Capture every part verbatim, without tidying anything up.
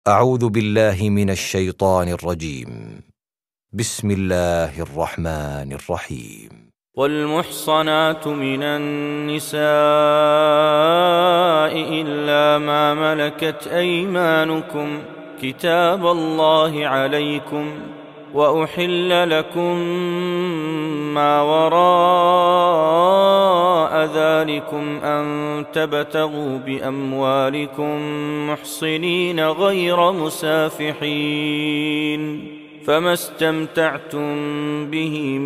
أعوذ بالله من الشيطان الرجيم. بسم الله الرحمن الرحيم. والمحصنات من النساء إلا ما ملكت أيمانكم كتاب الله عليكم، وأحل لكم ما وراء ذلكم أن تبتغوا بأموالكم محصنين غير مسافحين، فما استمتعتم به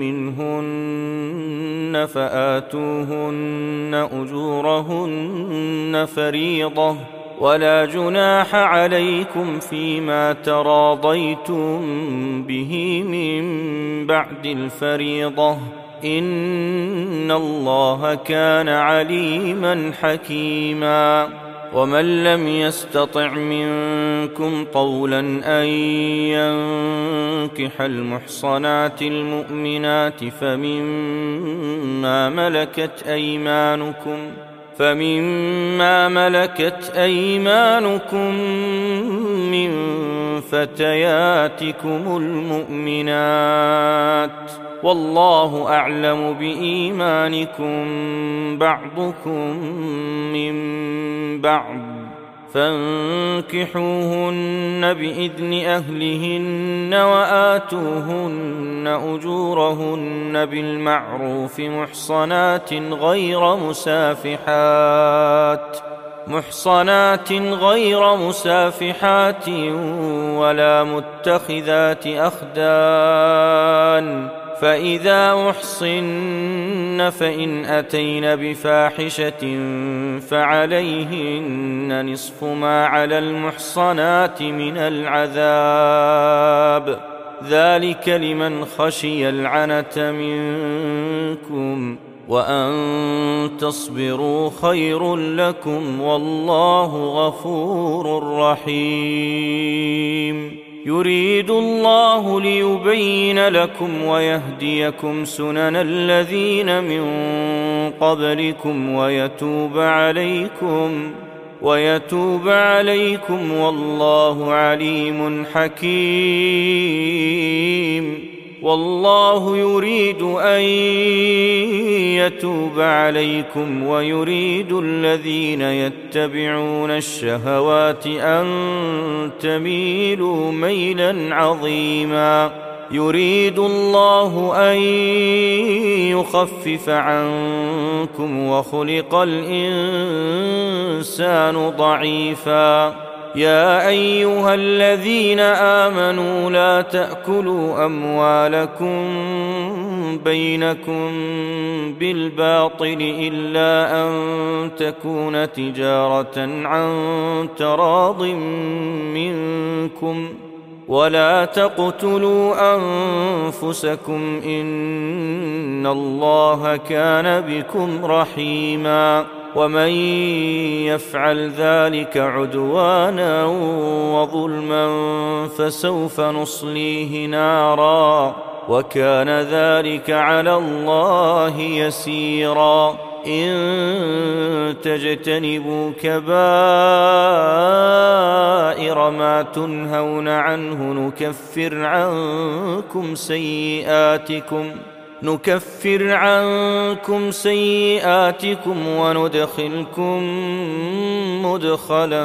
منهن فآتوهن أجورهن فريضة، ولا جناح عليكم فيما تراضيتم به من بعد الفريضة، إن الله كان عليما حكيما. ومن لم يستطع منكم طولا أن ينكح المحصنات المؤمنات فمما ملكت أيمانكم فمما ملكت أيمانكم من فتياتكم المؤمنات، والله أعلم بإيمانكم بعضكم من بعض، فانكحوهن بإذن أهلهن وآتوهن أجورهن بالمعروف محصنات غير مسافحات محصنات غير مسافحات ولا متخذات أخدان، فإذا أحصن فإن أتين بفاحشة فعليهن نصف ما على المحصنات من العذاب، ذلك لمن خشي العنة منكم، وأن تصبروا خير لكم، والله غفور رحيم. يريد الله ليبين لكم ويهديكم سنن الذين من قبلكم ويتوب عليكم ويتوب عليكم والله عليم حكيم. والله يريد أن يتوب عليكم ويريد الذين يتبعون الشهوات أن تميلوا ميلا عظيما. يريد الله أن يخفف عنكم وخلق الإنسان ضعيفا. يا أيها الذين آمنوا لا تأكلوا أموالكم بينكم بالباطل إلا أن تكون تجارة عن تراض منكم، ولا تقتلوا أنفسكم إن الله كان بكم رحيما. ومن يفعل ذلك عدوانا وظلما فسوف نصليه نارا، وكان ذلك على الله يسيرا. إن تجتنبوا كبائر ما تنهون عنه نكفر عنكم سيئاتكم نكفر عنكم سيئاتكم وندخلكم مدخلا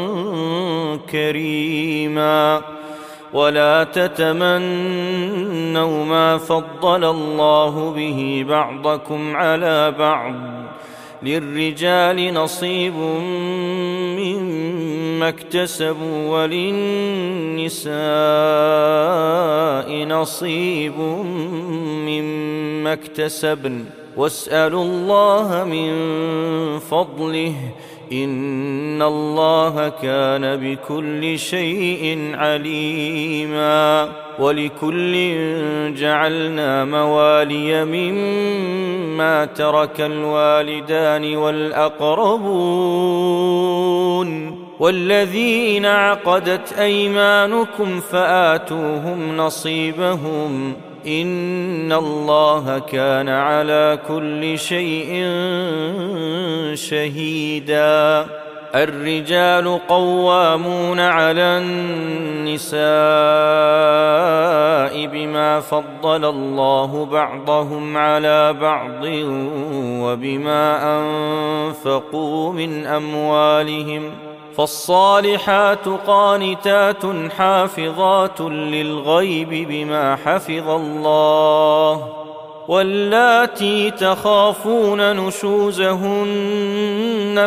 كريما. ولا تتمنوا ما فضل الله به بعضكم على بعض، للرجال نصيب مما اكتسبوا وللنساء نصيب مما اكتسبن، واسألوا الله من فضله إن الله كان بكل شيء عليما. ولكل جعلنا موالي مما ترك الوالدان والأقربون والذين عقدت أيمانكم فآتوهم نصيبهم، إن الله كان على كل شيء شهيدا. الرجال قوامون على النساء بما فضل الله بعضهم على بعض وبما أنفقوا من أموالهم، فالصالحات قانتات حافظات للغيب بما حفظ الله، واللاتي تخافون نشوزهن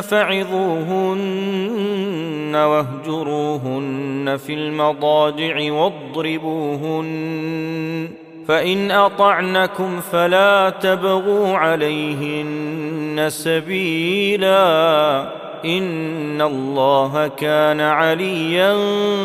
فعظوهن واهجروهن في المضاجع واضربوهن، فإن أطعنكم فلا تبغوا عليهن سبيلا، إن الله كان عليا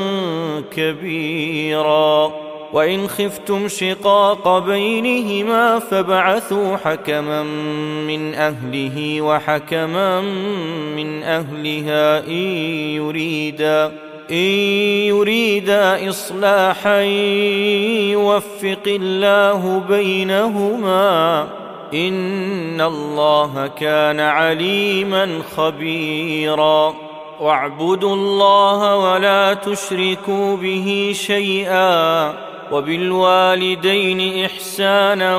كبيرا. وإن خفتم شقاق بينهما فابعثوا حكما من أهله وحكما من أهلها إن يريدا إن يريدا إصلاحا يوفق الله بينهما، إن الله كان عليما خبيرا. واعبدوا الله ولا تشركوا به شيئا، وبالوالدين إحسانا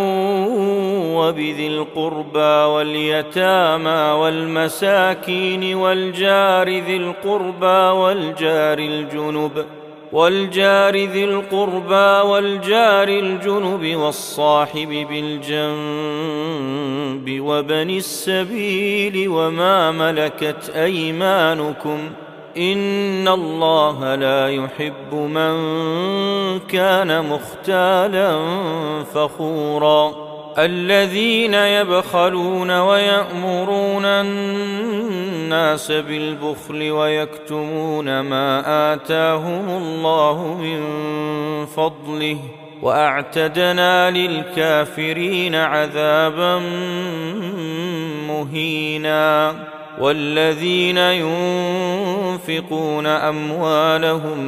وبذي القربى واليتامى والمساكين والجار ذي القربى والجار الجنب والجار ذي القربى والجار الجنب والصاحب بالجنب وبن السبيل وما ملكت أيمانكم، إن الله لا يحب من كان مختالا فخورا. الذين يبخلون ويأمرون الناس بالبخل ويكتمون ما آتاهم الله من فضله، وأعتدنا للكافرين عذابا مهينا. والذين ينفقون أموالهم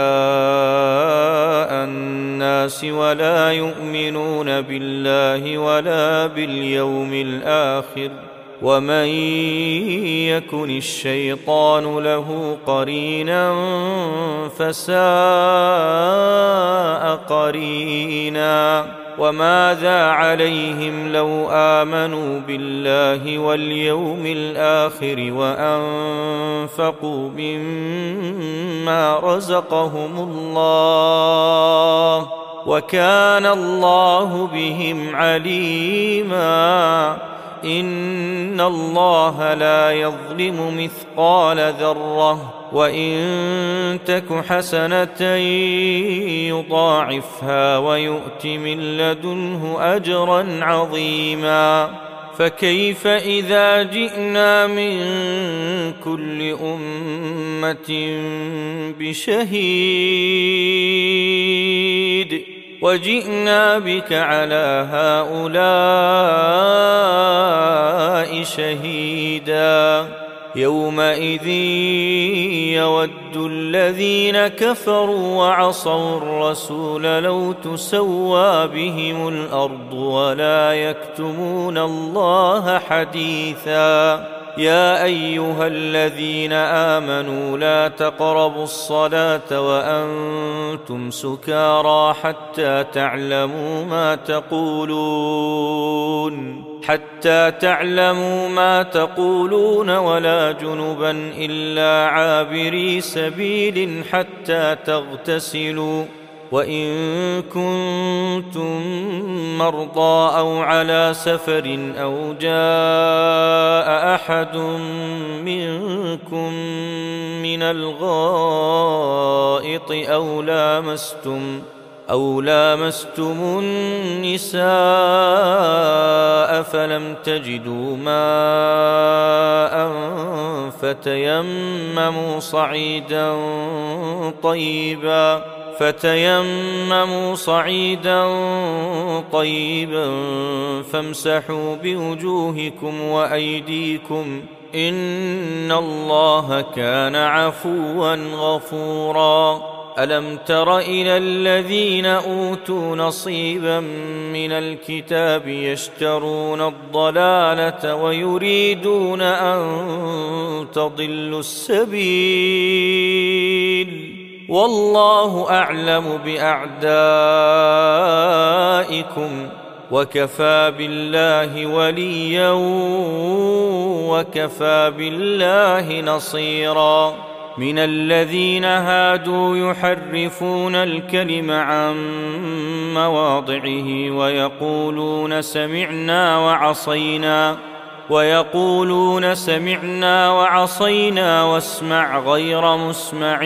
رئاء الناس ولا يؤمنون بالله ولا باليوم الآخر، ومن يكن الشيطان له قرينا فساء قرينا. وماذا عليهم لو آمنوا بالله واليوم الآخر وأنفقوا مما رزقهم الله، وكان الله بهم عليما. إن الله لا يظلم مثقال ذرة، وإن تك حسنة يضاعفها ويؤت من لدنه أجرا عظيما. فكيف إذا جئنا من كل أمة بشهيد وجئنا بك على هؤلاء شهيدا، يومئذ يود الذين كفروا وعصوا الرسول لو تسوى بهم الأرض ولا يكتمون الله حديثا. يا أيها الذين آمنوا لا تقربوا الصلاة وأنتم سكارى حتى تعلموا ما تقولون حتى تعلموا ما تقولون ولا جنبا إلا عابري سبيل حتى تغتسلوا، وإن كنتم مرضى أو على سفر أو جاء أحد منكم من الغائط أو لامستم أو لامستم النساء فلم تجدوا ماء فتيمموا صعيدا طيبا فتيمموا صعيدا طيبا فامسحوا بوجوهكم وأيديكم، إن الله كان عفوا غفورا. ألم تر إلى الذين أوتوا نصيبا من الكتاب يشترون الضلالة ويريدون أن تضلوا السبيل والله أعلم بأعدائكم وكفى بالله وليا وكفى بالله نصيرا من الذين هادوا يحرفون الكلم عن مواضعه ويقولون سمعنا وعصينا ويقولون سمعنا وعصينا واسمع غير مسمع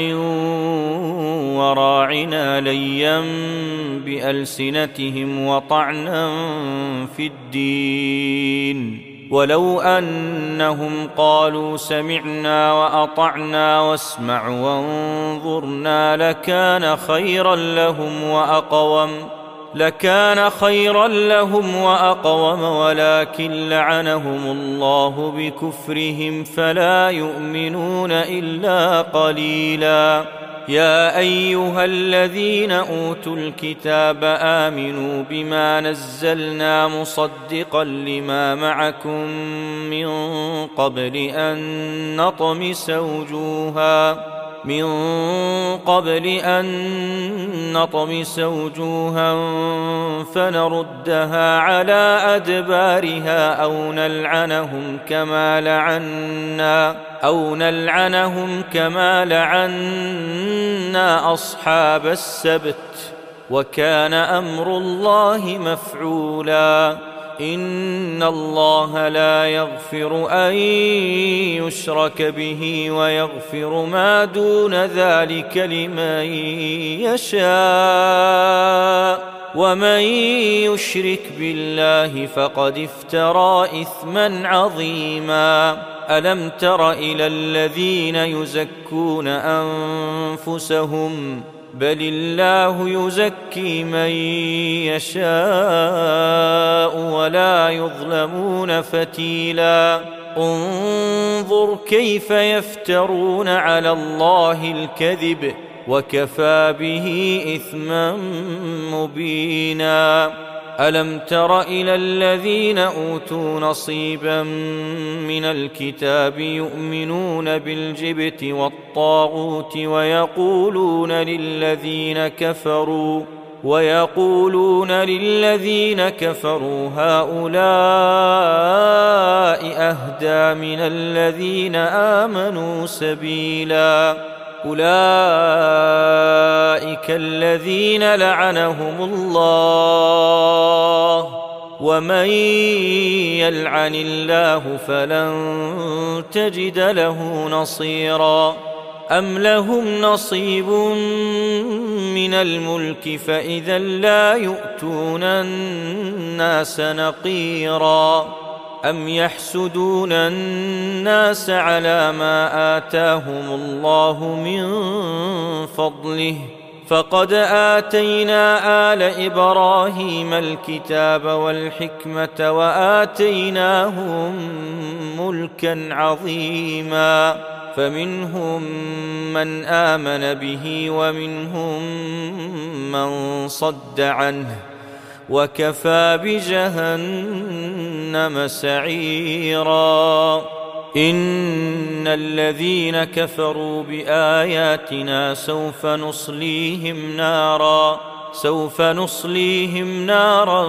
وراعنا ليا بألسنتهم وطعنا في الدين ولو أنهم قالوا سمعنا وأطعنا واسمع وانظرنا لكان خيرا لهم وأقوم لكان خيرا لهم وأقوم ولكن لعنهم الله بكفرهم فلا يؤمنون إلا قليلا يا أيها الذين أوتوا الكتاب آمنوا بما نزلنا مصدقا لما معكم من قبل أن نطمس وجوها من قبل أن نطمس وجوها فنردها على أدبارها أو نلعنهم كما لعنا أو نلعنهم كما لعنا أصحاب السبت وكان أمر الله مفعولا إن الله لا يغفر أن يشرك به ويغفر ما دون ذلك لمن يشاء ومن يشرك بالله فقد افترى إثما عظيما ألم تر إلى الذين يزكون أنفسهم بل الله يزكي من يشاء ولا يظلمون فتيلا انظر كيف يفترون على الله الكذب وكفى به إثما مبينا ألم تر إلى الذين أوتوا نصيبا من الكتاب يؤمنون بالجبت والطاغوت ويقولون للذين كفروا ويقولون للذين كفروا هؤلاء أهدى من الذين آمنوا سبيلا أولئك الذين لعنهم الله ومن يلعن الله فلن تجد له نصيرا أم لهم نصيب من الملك فإذا لا يؤتون الناس نقيرا أم يحسدون الناس على ما آتاهم الله من فضله فقد آتينا آل إبراهيم الكتاب والحكمة وآتيناهم ملكا عظيما فمنهم من آمن به ومنهم من صد عنه وكفى بجهنم سعيرا إن الذين كفروا بآياتنا سوف نصليهم نارا سوف نصليهم نارا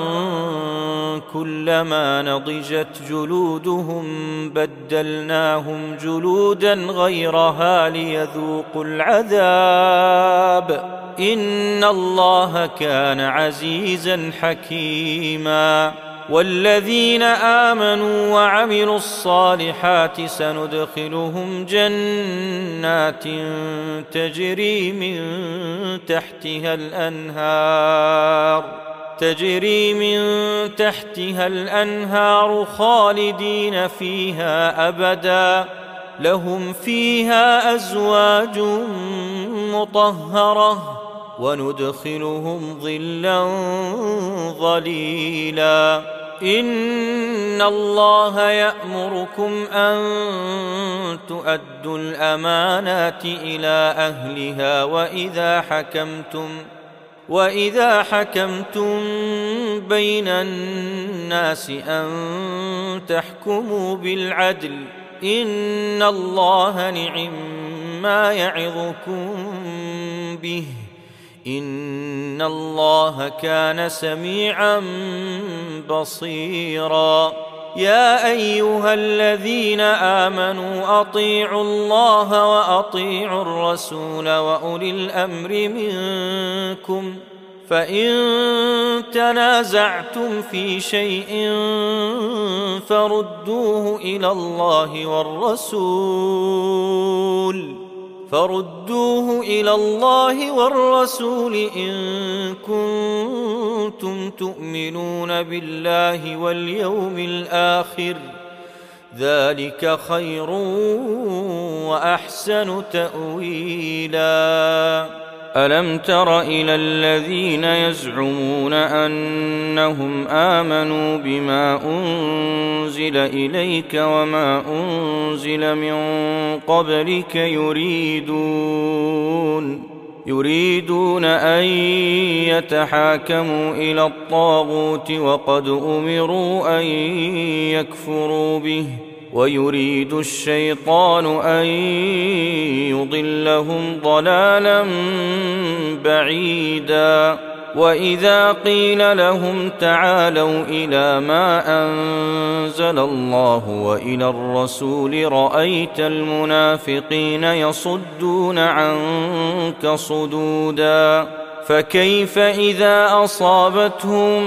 كلما نضجت جلودهم بدلناهم جلودا غيرها ليذوقوا العذاب إن الله كان عزيزا حكيما والذين آمنوا وعملوا الصالحات سندخلهم جنات تجري من تحتها الأنهار تجري من تحتها الأنهار خالدين فيها أبدا لهم فيها أزواج مطهرة وندخلهم ظلا ظليلا إن الله يأمركم أن تؤدوا الأمانات إلى أهلها وإذا حكمتم وإذا حكمتم بين الناس أن تحكموا بالعدل إن الله نعم ما يعظكم به إن الله كان سميعا بصيرا. يا أيها الذين آمنوا أطيعوا الله وأطيعوا الرسول وأولي الأمر منكم فإن تنازعتم في شيء فردوه إلى الله والرسول فردوه إلى الله والرسول إن كنتم تؤمنون بالله واليوم الآخر ذلك خير وأحسن تأويلا. ألم تر إلى الذين يزعمون أنهم آمنوا بما أنزل إليك وما أنزل من قبلك يريدون يريدون أن يتحاكموا إلى الطاغوت وقد أمروا أن يكفروا به ويريد الشيطان أن يضلهم ضلالا بعيدا. وإذا قيل لهم تعالوا إلى ما أنزل الله وإلى الرسول رأيت المنافقين يصدون عنك صدودا. فكيف إذا أصابتهم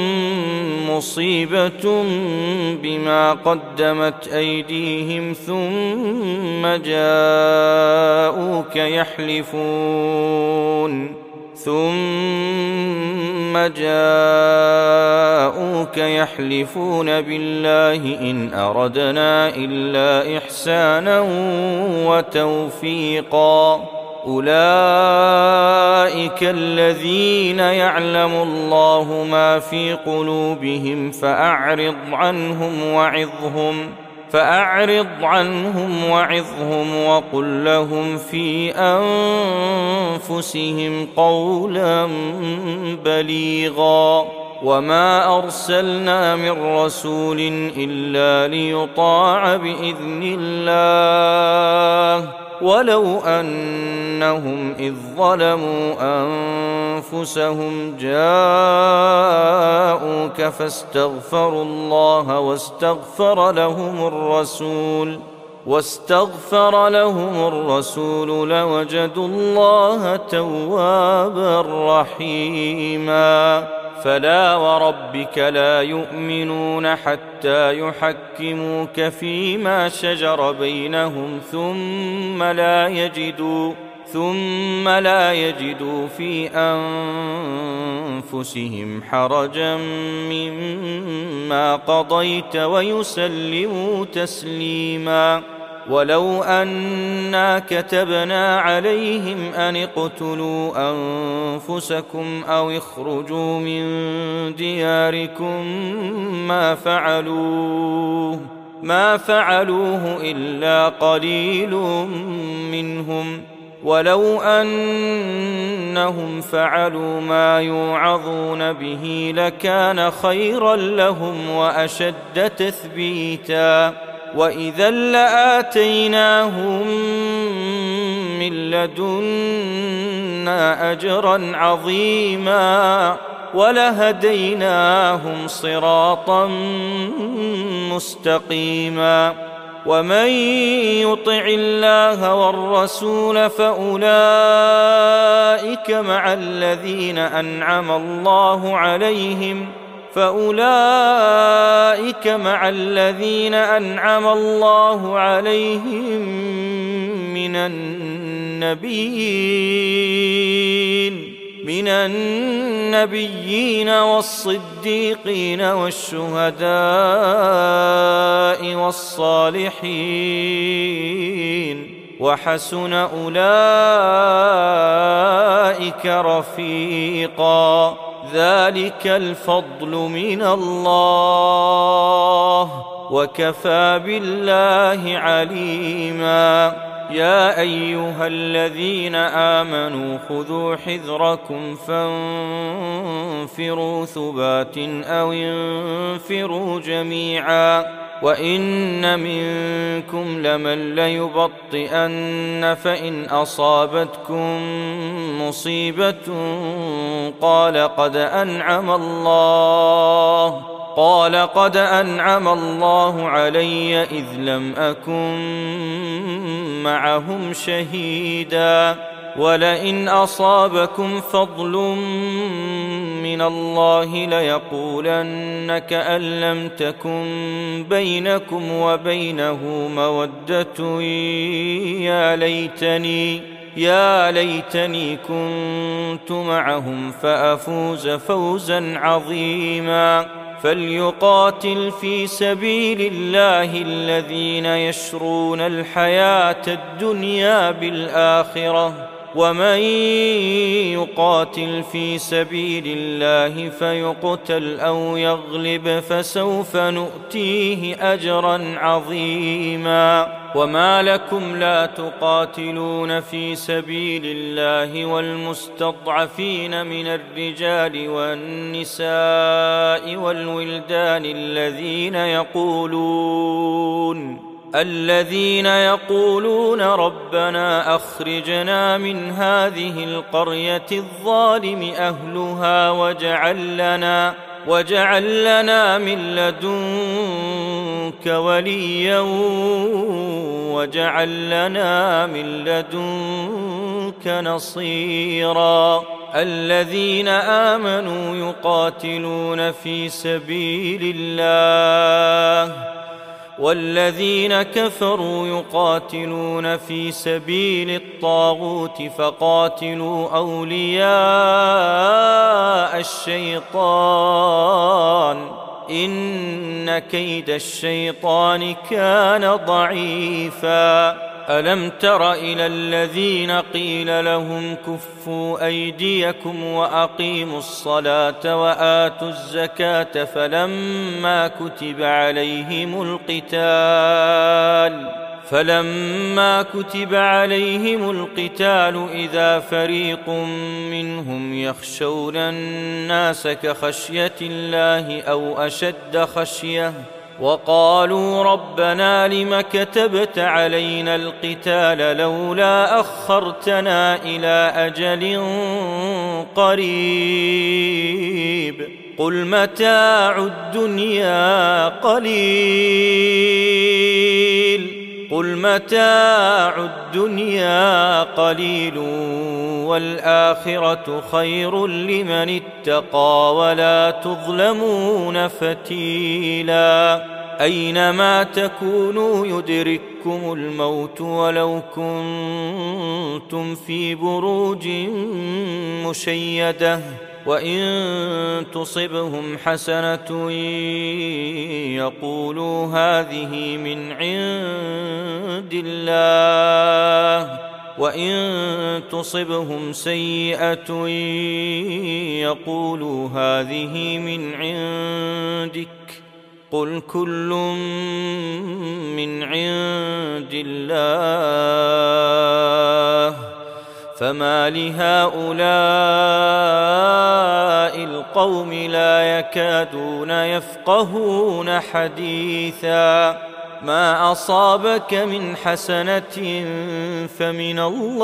مصيبة بما قدمت أيديهم ثم جاءوك يحلفون ثم جاءوك يحلفون بالله إن أردنا إلا إحسانا وتوفيقا. أولئك الذين يعلم الله ما في قلوبهم فأعرض عنهم وعظهم فأعرض عنهم وعظهم وقل لهم في أنفسهم قولا بليغا. وما أرسلنا من رسول إلا ليطاع بإذن الله ولو أنهم إذ ظلموا أنفسهم جاءوك فاستغفروا الله واستغفر لهم الرسول واستغفر لهم الرسول لوجدوا الله توابا رحيما. فلا وربك لا يؤمنون حتى يحكموك فيما شجر بينهم ثم لا يجدوا ثم لا يجدوا في أنفسهم حرجا مما قضيت ويسلموا تسليما. ولو أنا كتبنا عليهم أن اقتلوا أنفسكم أو اخرجوا من دياركم ما فعلوه ما فعلوه إلا قليل منهم ولو أنهم فعلوا ما يوعظون به لكان خيرا لهم وأشد تثبيتا. وإذا لآتيناهم من لدنا أجرا عظيما ولهديناهم صراطا مستقيما. ومن يطع الله والرسول فأولئك مع الذين أنعم الله عليهم فأولئك مع الذين أنعم الله عليهم من النبيين من النبيين والصديقين والشهداء والصالحين وحسن أولئك أولئك رفيقا. ذلك الفضل من الله وكفى بالله عليما. يا أيها الذين آمنوا خذوا حذركم فانفروا ثبات أو انفروا جميعا وإن منكم لمن ليبطئن فإن أصابتكم مصيبة قال قد أنعم الله قال قد أنعم الله علي إذ لم أكن معهم شهيدا ولئن أصابكم فضل من الله ليقولن كأن لم تكن بينكم وبينه مودة يا ليتني يا ليتني كنت معهم فأفوز فوزا عظيما. فليقاتل في سبيل الله الذين يشرون الحياة الدنيا بالآخرة ومن يقاتل في سبيل الله فيقتل أو يغلب فسوف نؤتيه أجرا عظيما. وما لكم لا تقاتلون في سبيل الله والمستضعفين من الرجال والنساء والولدان الذين يقولون الذين يقولون ربنا أخرجنا من هذه القرية الظالم أهلها واجعل لنا واجعل لنا من لدنك وليا واجعل لنا من لدنك نصيرا. الذين آمنوا يقاتلون في سبيل الله والذين كفروا يقاتلون في سبيل الطاغوت فقاتلوا أولياء الشيطان إن كيد الشيطان كان ضعيفا. ألم تر إلى الذين قيل لهم كفوا أيديكم وأقيموا الصلاة وآتوا الزكاة فلما كتب عليهم القتال فلما كتب عليهم القتال إذا فريق منهم يخشون الناس كخشية الله أو أشد خشية وقالوا ربنا لم كتبت علينا القتال لولا أخرتنا إلى أجل قريب قل متاع الدنيا قليل قل متاع الدنيا قليل والآخرة خير لمن اتقى ولا تظلمون فتيلا. أينما تكونوا يدرككم الموت ولو كنتم في بروج مشيدة وإن تصبهم حسنة يقولوا هذه من عند الله وإن تصبهم سيئة يقولوا هذه من عندك قل كل من عند الله فما لهؤلاء القوم لا يكادون يفقهون حديثا. ما أصابك من حسنة فمن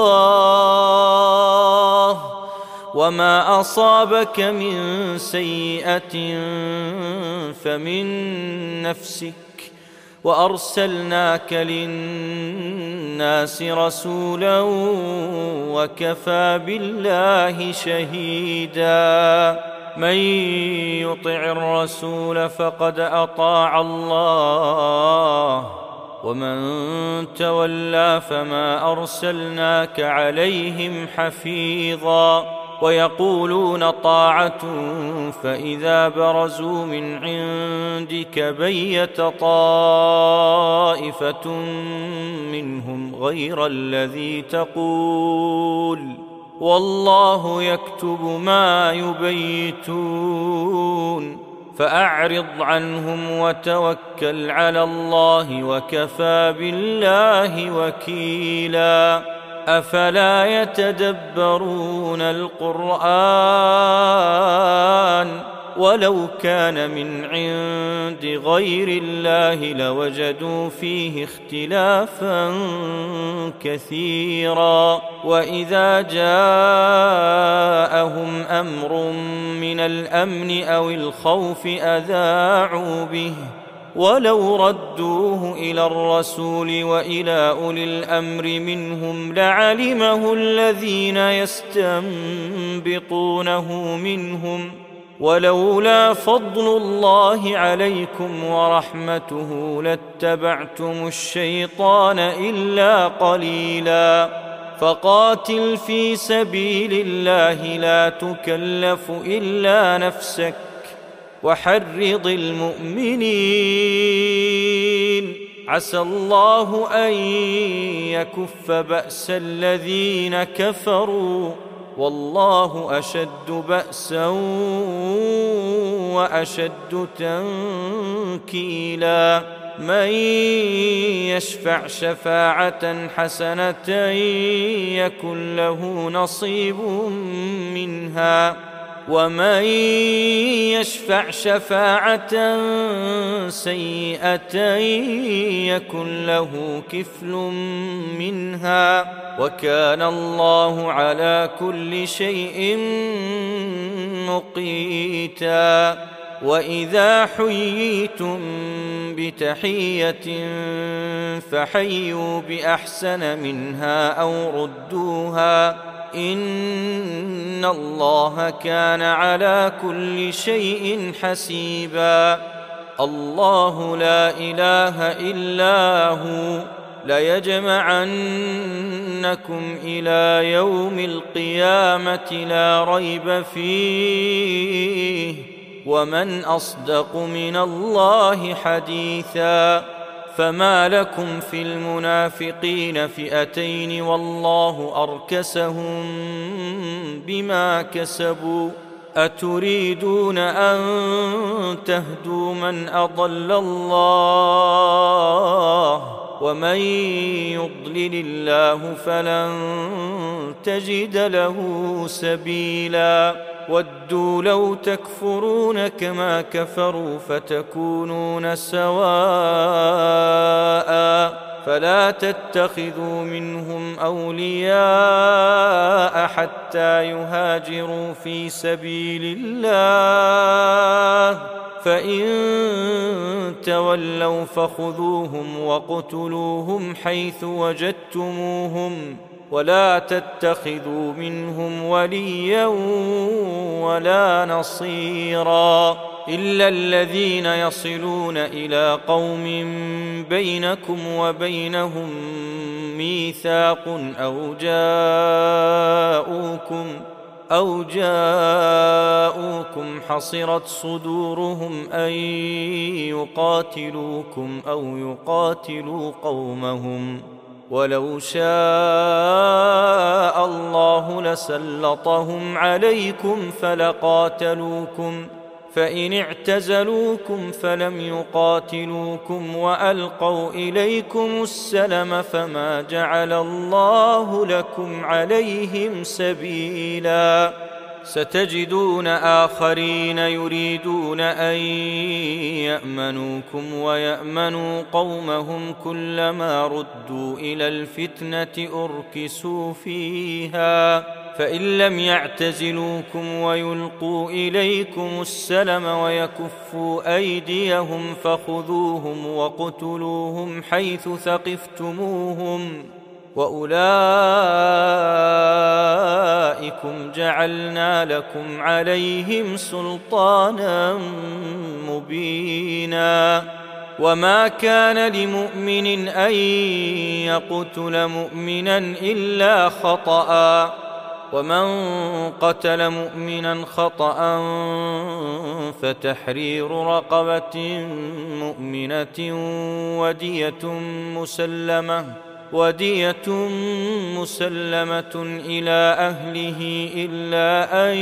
الله وما أصابك من سيئة فمن نفسك وأرسلناك للناس رسولا وكفى بالله شهيدا. من يطع الرسول فقد أطاع الله ومن تولى فما أرسلناك عليهم حفيظا. ويقولون طاعة فإذا برزوا من عندك بيت طائفة منهم غير الذي تقول والله يكتب ما يبيتون فأعرض عنهم وتوكل على الله وكفى بالله وكيلا أفلا يتدبرون القرآن ولو كان من عند غير الله لوجدوا فيه اختلافا كثيرا وإذا جاءهم أمر من الأمن أو الخوف أذاعوا به ولو ردوه إلى الرسول وإلى أولي الأمر منهم لعلمه الذين يستنبطونه منهم ولولا فضل الله عليكم ورحمته لاتبعتم الشيطان إلا قليلا فقاتل في سبيل الله لا تكلف إلا نفسك وحرض المؤمنين عسى الله أن يكف بأس الذين كفروا والله أشد بأسا وأشد تنكيلا من يشفع شفاعة حسنة يكن له نصيب منها ومن يشفع شفاعة سيئة يكن له كفل منها وكان الله على كل شيء مقيتا وإذا حييتم بتحية فحيوا بأحسن منها أو ردوها إن الله كان على كل شيء حسيبا الله لا إله إلا هو ليجمعنكم إلى يوم القيامة لا ريب فيه ومن أصدق من الله حديثا فما لكم في المنافقين فئتين والله أركسهم بما كسبوا أتريدون أن تهدوا من أضل الله ومن يضلل الله فلن تجد له سبيلا ودوا لو تكفرون كما كفروا فتكونون سواء فلا تتخذوا منهم أولياء حتى يهاجروا في سبيل الله فإن تولوا فخذوهم وقتلوهم حيث وجدتموهم ولا تتخذوا منهم وليا ولا نصيرا إلا الذين يصلون إلى قوم بينكم وبينهم ميثاق أو جاءوكم أو جاءوكم حصرت صدورهم أن يقاتلوكم أو يقاتلوا قومهم ولو شاء الله لسلطهم عليكم فلقاتلوكم فإن اعتزلوكم فلم يقاتلوكم وألقوا إليكم السلم فما جعل الله لكم عليهم سبيلا ستجدون آخرين يريدون أن يأمنوكم ويأمنوا قومهم كلما ردوا إلى الفتنة أركسوا فيها فإن لم يعتزلوكم ويلقوا إليكم السلم ويكفوا أيديهم فخذوهم وقتلوهم حيث ثقفتموهم وأولئكم جعلنا لكم عليهم سلطانا مبينا وما كان لمؤمن أن يقتل مؤمنا إلا خطأ ومن قتل مؤمنا خطأ فتحرير رقبة مؤمنة ودية مسلمة ودية مسلمة إلى أهله إلا أن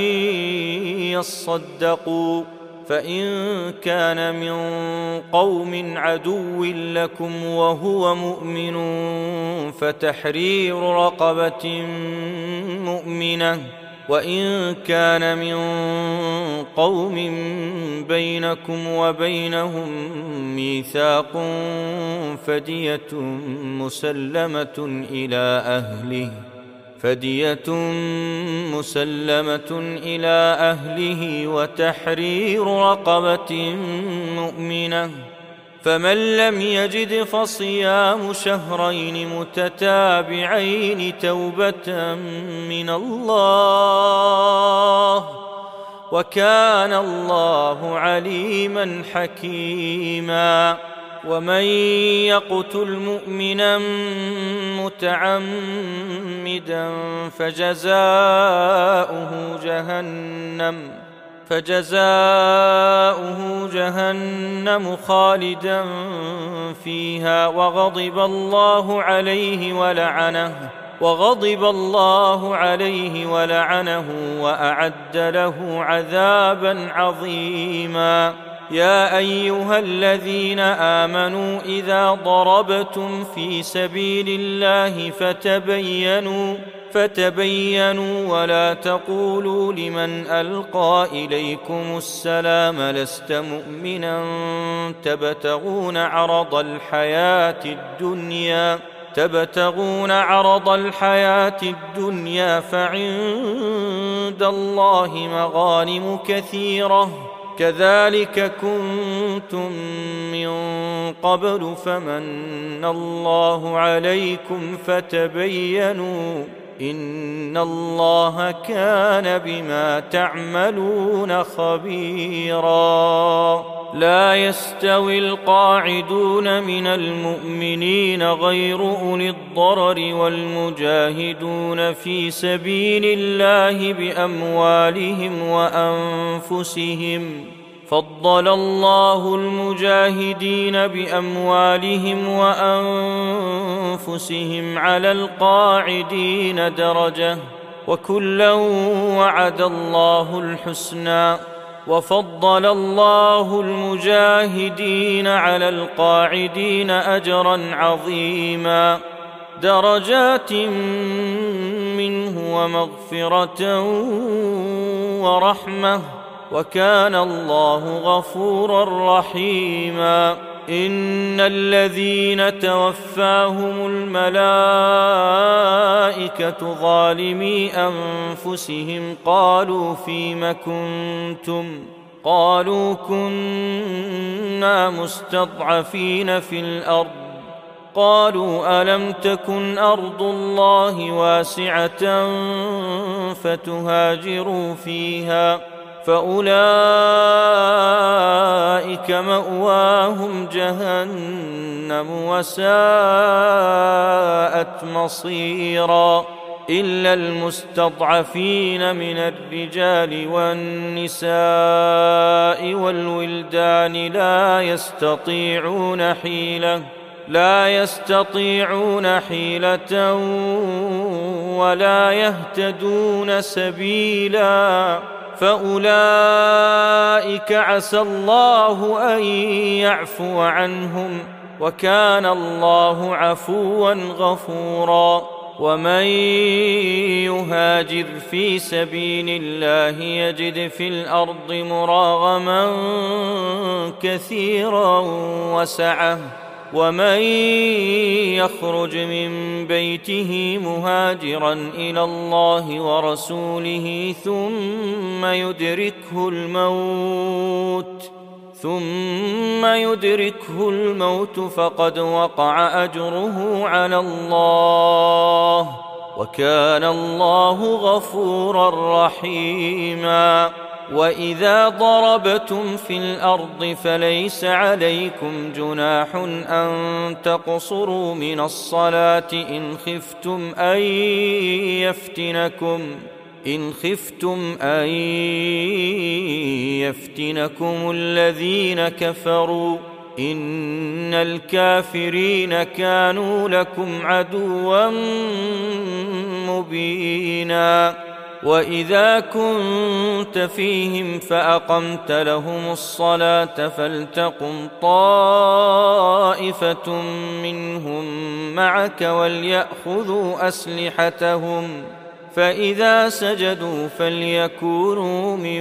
يصدقوا، فإن كان من قوم عدو لكم وهو مؤمن فتحرير رقبة مؤمنة، وإن كان من قوم بينكم وبينهم ميثاق فدية مسلمة إلى أهله فدية مسلمة إلى أهله وتحرير رقبة مؤمنة، فمن لم يجد فصيام شهرين متتابعين توبة من الله، وكان الله عليما حكيما. ومن يقتل مؤمنا متعمدا فجزاؤه جهنم فجزاؤه جهنم خالدا فيها وغضب الله عليه ولعنه وغضب الله عليه ولعنه وأعد له عذابا عظيما. يا أيها الذين آمنوا إذا ضربتم في سبيل الله فتبينوا فتبينوا ولا تقولوا لمن ألقى إليكم السلام لست مؤمنا تبتغون عرض الحياة الدنيا تبتغون عرض الحياة الدنيا فعند الله مغانم كثيرة كذلك كنتم من قبل فمن الله عليكم فتبينوا إن الله كان بما تعملون خبيرا. لا يستوي القاعدون من المؤمنين غير أولي الضرر والمجاهدون في سبيل الله بأموالهم وأنفسهم، فضل الله المجاهدين بأموالهم وأنفسهم على القاعدين درجة، وكلا وعد الله الحسنى، وفضل الله المجاهدين على القاعدين أجرا عظيما، درجات منه ومغفرة ورحمة، وكان الله غفورا رحيما. إن الذين توفاهم الملائكة ظالمي أنفسهم قالوا فيم كنتم قالوا كنا مستضعفين في الأرض قالوا ألم تكن أرض الله واسعة فتهاجروا فيها فأولئك مأواهم جهنم وساءت مصيرا. إلا المستضعفين من الرجال والنساء والولدان لا يستطيعون حيلة لا يستطيعون حيلة ولا يهتدون سبيلا، فأولئك عسى الله أن يعفو عنهم، وكان الله عفوا غفورا. ومن يهاجر في سبيل الله يجد في الأرض مراغما كثيرا وسعة، ومن يخرج من بيته مهاجرا إلى الله ورسوله ثم يدركه الموت ثم يدركه الموت فقد وقع أجره على الله، وكان الله غفورا رحيما. وإذا ضربتم في الأرض فليس عليكم جناح أن تقصروا من الصلاة إن خفتم أن يفتنكم إن خفتم أن يفتنكم الذين كفروا إن الكافرين كانوا لكم عدوا مبينا وإذا كنت فيهم فأقمت لهم الصلاة فلتقم طائفة منهم معك وليأخذوا أسلحتهم فإذا سجدوا فليكونوا من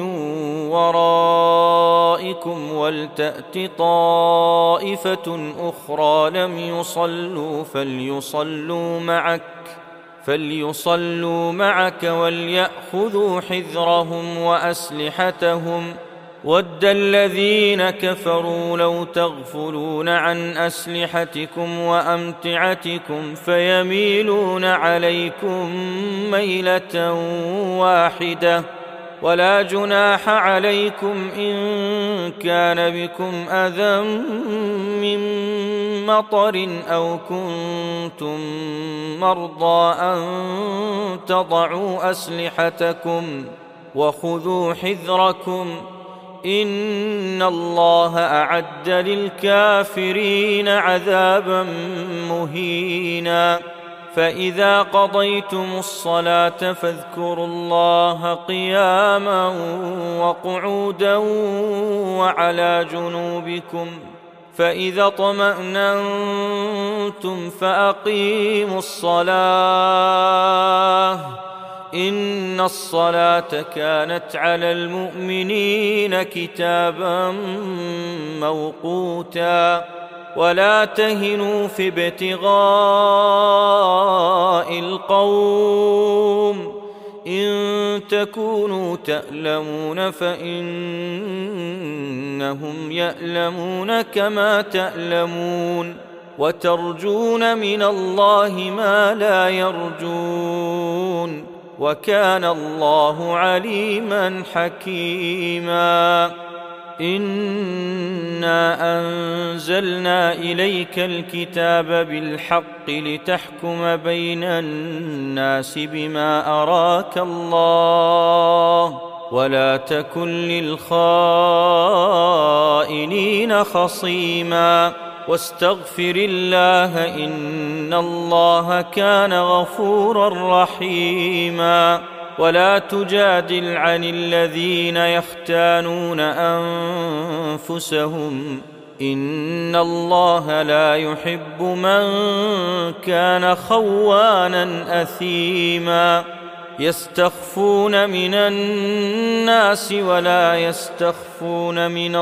ورائكم ولتأت طائفة أخرى لم يصلوا فليصلوا معك فليصلوا معك وليأخذوا حذرهم وأسلحتهم ود الذين كفروا لو تغفلون عن أسلحتكم وأمتعتكم فيميلون عليكم ميلة واحدة ولا جناح عليكم إن كان بكم أذى من مطر أو كنتم مرضى أن تضعوا أسلحتكم وخذوا حذركم إن الله أعد للكافرين عذابا مهينا فإذا قضيتم الصلاة فاذكروا الله قياما وقعودا وعلى جنوبكم فإذا اطمأننتم فأقيموا الصلاة إن الصلاة كانت على المؤمنين كتابا موقوتا ولا تهنوا في ابتغاء القوم إن تكونوا تألمون فإنهم يألمون كما تألمون وترجون من الله ما لا يرجون وكان الله عليما حكيما إنا أنزلنا إليك الكتاب بالحق لتحكم بين الناس بما أراك الله ولا تكن للخائنين خصيما واستغفر الله إن الله كان غفورا رحيما ولا تجادل عن الذين يختانون أنفسهم إن الله لا يحب من كان خوانا أثيما يستخفون من الناس ولا يستخفون من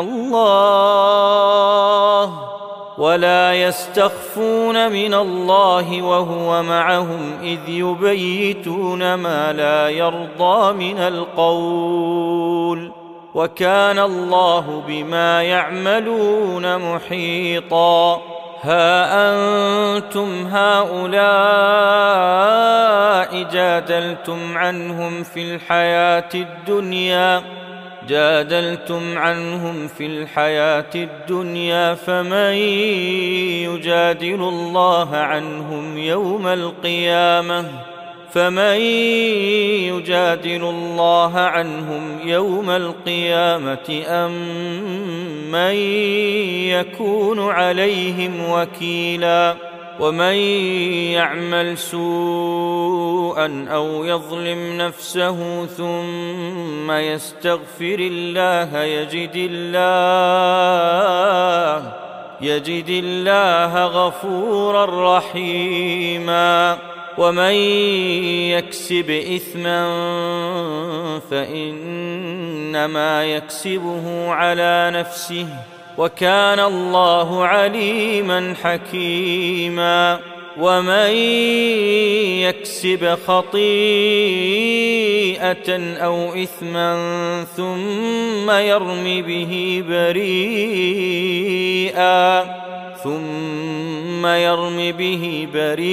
الله ولا يستخفون من الله وهو معهم إذ يبيتون ما لا يرضى من القول وكان الله بما يعملون محيطا ها أنتم هؤلاء جادلتم عنهم في الحياة الدنيا جادلتم عنهم في الحياة الدنيا فمن يجادل الله عنهم يوم القيامة فمن يجادل الله عنهم يوم القيامة أم من يكون عليهم وكيلا ومن يعمل سوءا أو يظلم نفسه ثم يستغفر الله يجد الله يجد الله غفورا رحيما ومن يكسب إثما فإنما يكسبه على نفسه وكان الله عليما حكيما ومن يكسب خطيئة أو إثما ثم يرم به بريئا ثم يرم به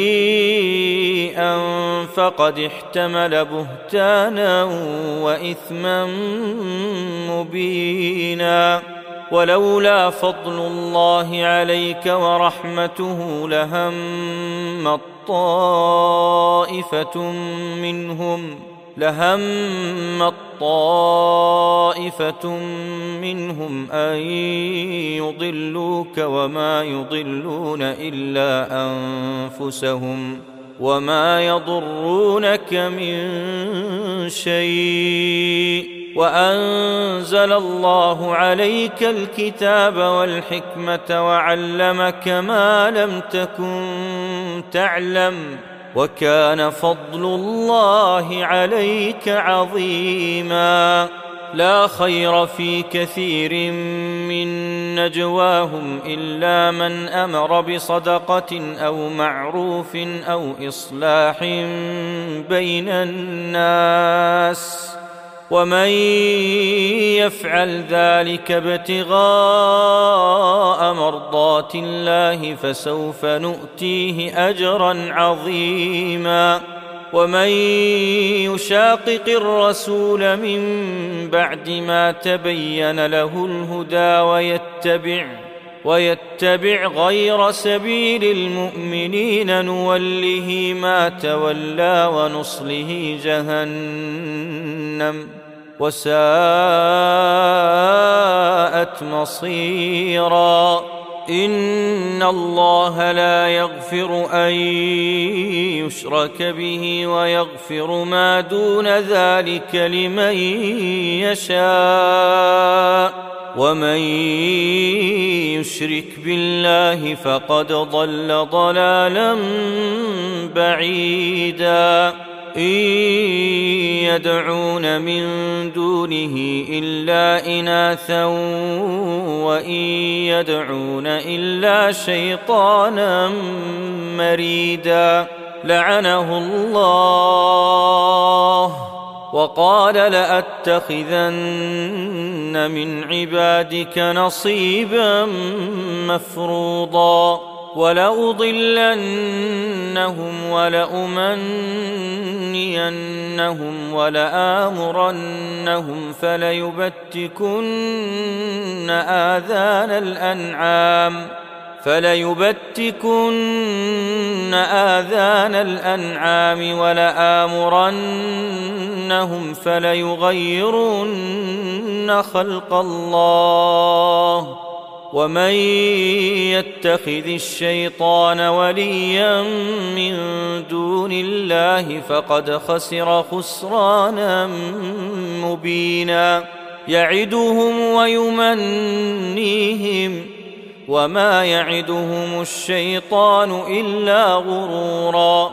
بريئا فقد احتمل بهتانا وإثما مبينا ولولا فضل الله عليك ورحمته لهم طائفة منهم لهمت طائفة منهم أن يضلوك وما يضلون إلا أنفسهم وما يضرونك من شيء وأنزل الله عليك الكتاب والحكمة وعلمك ما لم تكن تعلم وكان فضل الله عليك عظيما. لا خير في كثير من نجواهم إلا من أمر بصدقة أو معروف أو إصلاح بين الناس ومن يفعل ذلك ابتغاء مرضات الله فسوف نؤتيه أجرا عظيما. ومن يشاقق الرسول من بعد ما تبين له الهدى ويتبع ويتبع غير سبيل المؤمنين نوله ما تولى ونصله جهنم وساءت مصيرا. إن الله لا يغفر أن يشرك به ويغفر ما دون ذلك لمن يشاء ومن يشرك بالله فقد ضل ضلالا بعيدا. إن يدعون من دونه إلا إناثا وإن يدعون إلا شيطانا مريدا لعنه الله وقال لأتخذن من عبادك نصيبا مفروضا ولأضلنهم ولأمنينهم ولآمرنهم فليبتكن آذان الأنعام فليبتكن آذان الأنعام ولآمرنهم فليغيرن خلق الله ومن يتخذ الشيطان وليا من دون الله فقد خسر خسرانا مبينا. يعدهم ويمنيهم وما يعدهم الشيطان إلا غرورا.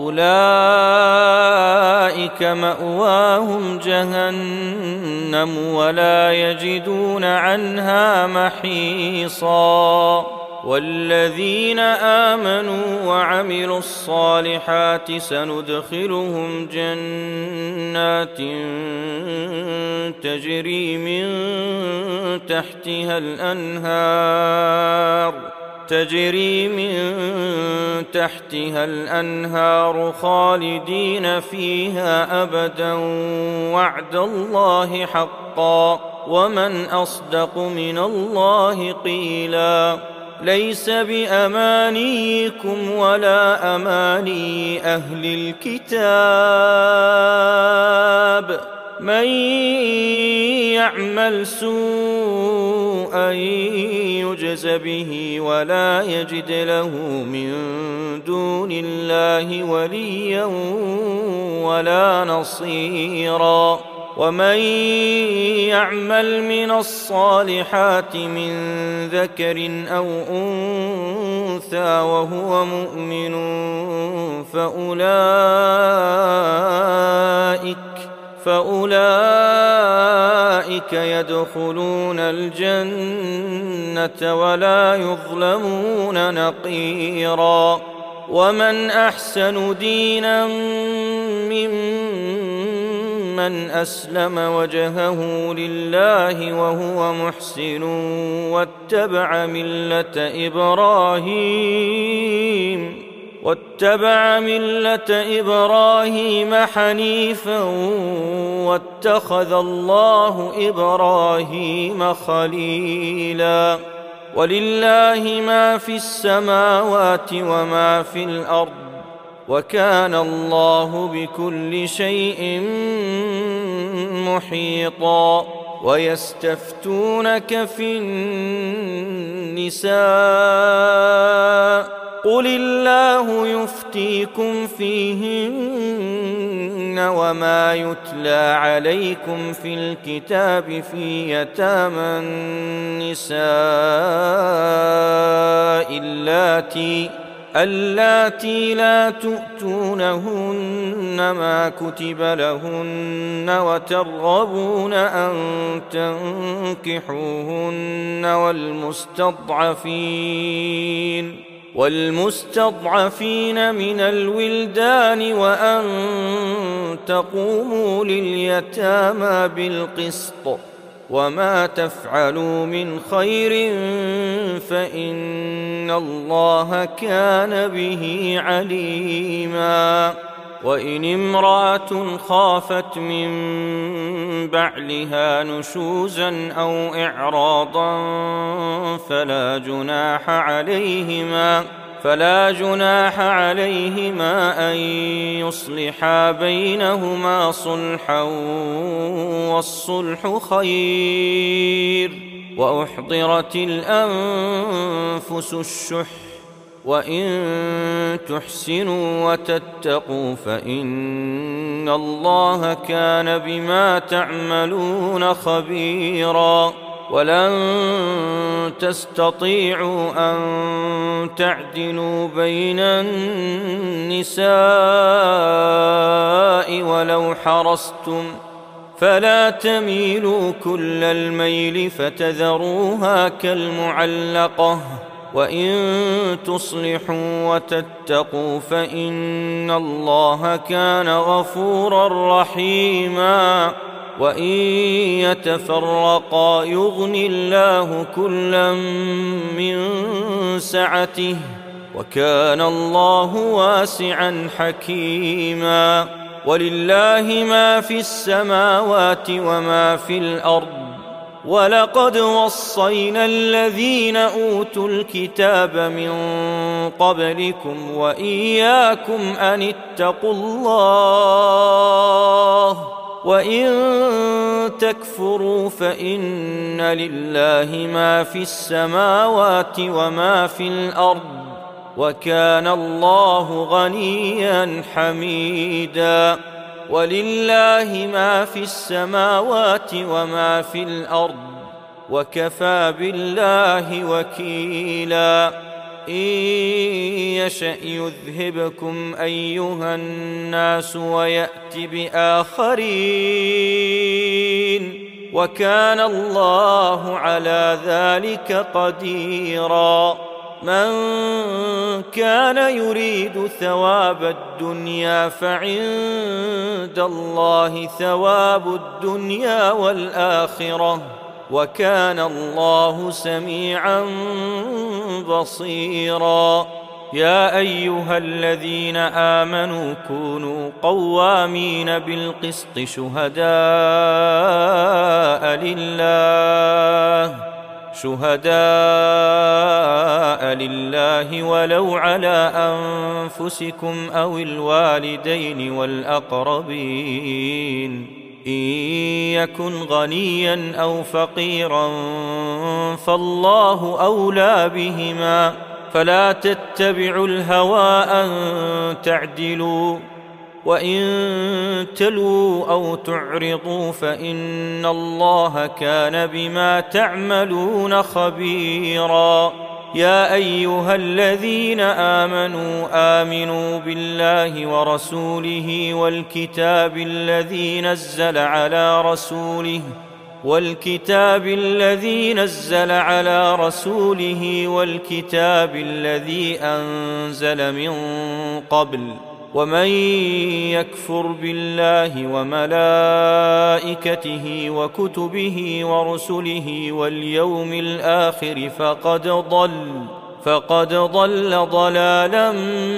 أولئك مأواهم جهنم ولا يجدون عنها محيصا. والذين آمنوا وعملوا الصالحات سندخلهم جنات تجري من تحتها الأنهار تجري من تحتها الأنهار خالدين فيها أبدا وعد الله حقا ومن أصدق من الله قيلا. ليس بأمانيكم ولا أماني أهل الكتاب من يعمل سوءا يجز به ولا يجد له من دون الله وليا ولا نصيرا. ومن يعمل من الصالحات من ذكر أو أنثى وهو مؤمن فأولئك فأولئك يدخلون الجنة ولا يظلمون نقيرا. ومن أحسن دينا ممن أسلم وجهه لله وهو محسن واتبع ملة إبراهيم واتبع ملة إبراهيم حنيفا واتخذ الله إبراهيم خليلا. ولله ما في السماوات وما في الأرض وكان الله بكل شيء محيطا. ويستفتونك في النساء قل الله يفتيكم فيهن وما يتلى عليكم في الكتاب في يتامى النساء اللاتي اللاتي لا تؤتونهن ما كتب لهن وترغبون أن تنكحوهن والمستضعفين والمستضعفين من الولدان وأن تقوموا لليتامى بالقسط وما تفعلوا من خير فإن الله كان به عليما. وإن امرأة خافت من بعلها نشوزا أو إعراضا فلا جناح عليهما فلا جناح عليهما أن يصلحا بينهما صلحا والصلح خير. وأحضرت الأنفس الشح وإن تحسنوا وتتقوا فإن الله كان بما تعملون خبيرا. ولن تستطيعوا أن تعدلوا بين النساء ولو حرصتم فلا تميلوا كل الميل فتذروها كالمعلقة وإن تصلحوا وتتقوا فإن الله كان غفورا رحيما. وإن يتفرقا يغن الله كلا من سعته وكان الله واسعا حكيما. ولله ما في السماوات وما في الأرض ولقد وصينا الذين أوتوا الكتاب من قبلكم وإياكم أن اتقوا الله وإن تكفروا فإن لله ما في السماوات وما في الأرض وكان الله غنيا حميدا. ولله ما في السماوات وما في الأرض وكفى بالله وكيلا. إن يشأ يذهبكم أيها الناس ويأت بآخرين وكان الله على ذلك قديرا. من كان يريد ثواب الدنيا فعند الله ثواب الدنيا والآخرة وكان الله سميعا بصيرا. يا أيها الذين آمنوا كونوا قوامين بالقسط شهداء لله شهداء لله ولو على أنفسكم أو الوالدين والأقربين إن يكن غنيا أو فقيرا فالله أولى بهما فلا تتبعوا الهوى أن تعدلوا وإن تلوا أو تعرضوا فإن الله كان بما تعملون خبيرا. يا أيها الذين آمنوا آمنوا بالله ورسوله والكتاب الذي نزل على رسوله والكتاب الذي نزل على رسوله والكتاب الذي أنزل من قبل ومن يكفر بالله وملائكته وكتبه ورسله واليوم الآخر فقد ضل فقد ضل ضلالا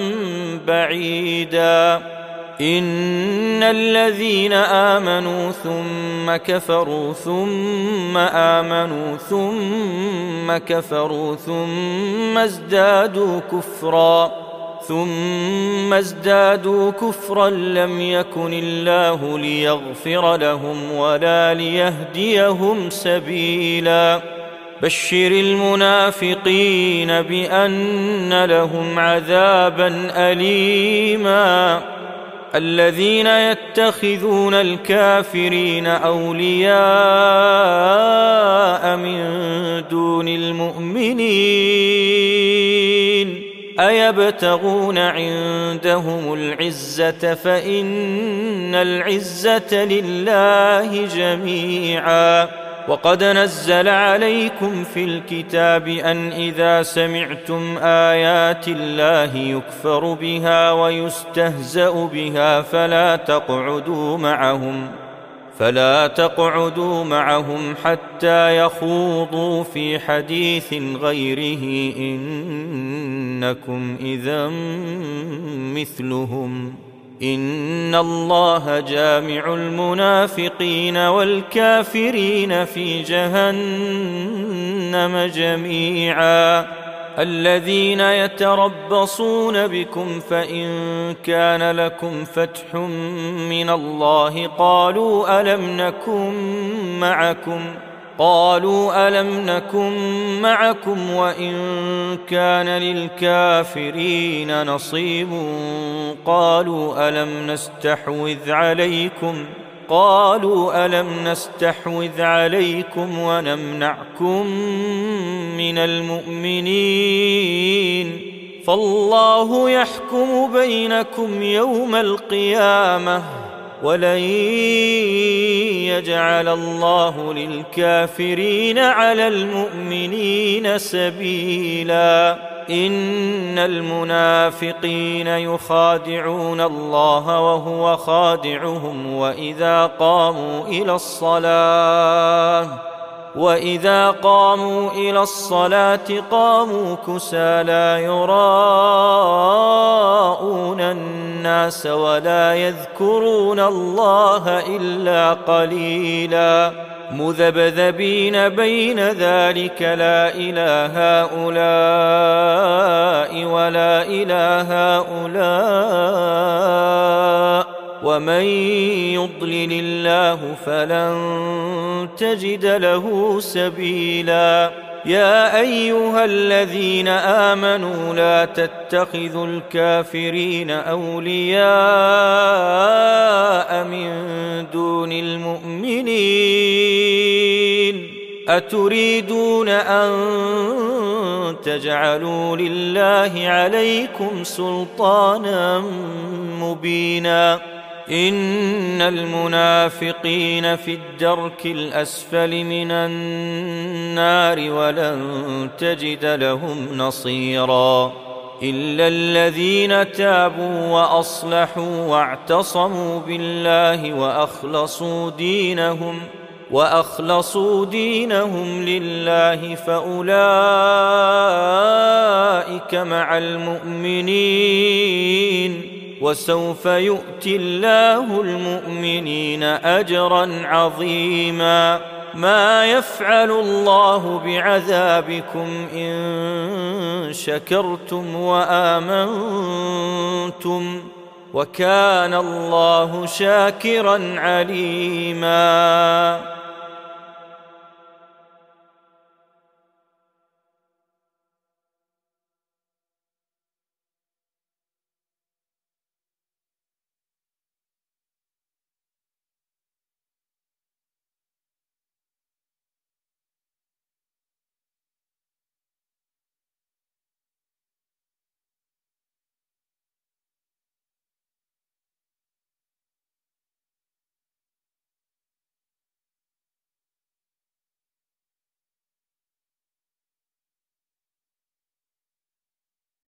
بعيدا. إن الذين آمنوا ثم كفروا ثم آمنوا ثم كفروا ثم ازدادوا كفرا ثم ازدادوا كفرا لم يكن الله ليغفر لهم ولا ليهديهم سبيلا بشر المنافقين بأن لهم عذابا أليما الذين يتخذون الكافرين أولياء من دون المؤمنين أيبتغون عندهم العزة فإن العزة لله جميعا وقد نزل عليكم في الكتاب أن إذا سمعتم آيات الله يكفر بها ويستهزأ بها فلا تقعدوا معهم فلا تقعدوا معهم حتى يخوضوا في حديث غيره إنكم إذا مثلهم إن الله جامع المنافقين والكافرين في جهنم جميعا الذين يتربصون بكم فإن كان لكم فتح من الله قالوا ألم نكن معكم قالوا ألم نكن معكم وإن كان للكافرين نصيب قالوا ألم نستحوذ عليكم قالوا ألم نستحوذ عليكم ونمنعكم من المؤمنين فالله يحكم بينكم يوم القيامة ولن يجعل الله للكافرين على المؤمنين سبيلا إن المنافقين يخادعون الله وهو خادعهم وإذا قاموا إلى الصلاة وإذا قاموا إلى الصلاة قاموا كسى لا يراءون الناس ولا يذكرون الله إلا قليلا مذبذبين بين ذلك لا إله هؤلاء ولا إله هؤلاء ومن يضلل الله فلن تجد له سبيلا يا أيها الذين آمنوا لا تتخذوا الكافرين أولياء من دون المؤمنين أتريدون أن تجعلوا لله عليكم سلطانا مبينا إن المنافقين في الدرك الأسفل من النار ولن تجد لهم نصيرا إلا الذين تابوا وأصلحوا واعتصموا بالله وأخلصوا دينهم وأخلصوا دينهم لله فأولئك مع المؤمنين وسوف يؤتي الله المؤمنين أجرا عظيما ما يفعل الله بعذابكم إن شكرتم وآمنتم وكان الله شاكرا عليما